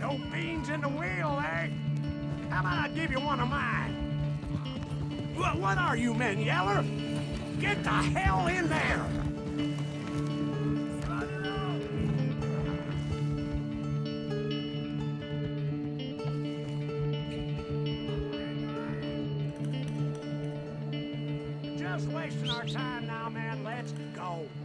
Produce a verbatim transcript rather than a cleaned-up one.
No beans in the wheel, eh? How about I give you one of mine? What, what are you men, Yeller? Get the hell in there! Just wasting our time now, man. Let's go.